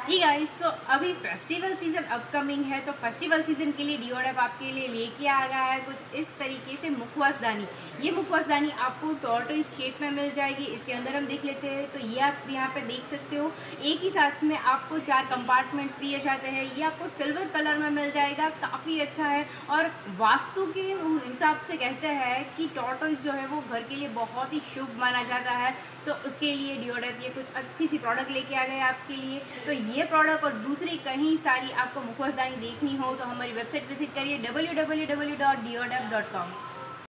ही guys, तो अभी festival season upcoming है, तो फेस्टिवल सीजन के लिए डिओडेप आपके लिए लेके आ गया है कुछ इस तरीके से मुखवासदानी। ये मुखवासदानी आपको टॉर्टोइज शेप में मिल जाएगी। इसके अंदर हम देख लेते हैं, तो ये आप यहाँ पे देख सकते हो, एक ही साथ में आपको 4 कंपार्टमेंट्स दिए जाते हैं। ये आपको सिल्वर कलर में मिल जाएगा, काफी अच्छा है। और वास्तु के हिसाब से कहते हैं कि टॉर्टोइज जो है वो घर के लिए बहुत ही शुभ माना जाता है, तो उसके लिए डिओडेप ये कुछ अच्छी सी प्रोडक्ट लेके आ गए आपके लिए। तो ये प्रोडक्ट और दूसरी कहीं सारी आपको मुखवासदानी देखनी हो तो हमारी वेबसाइट विजिट करिए www.diodep.com।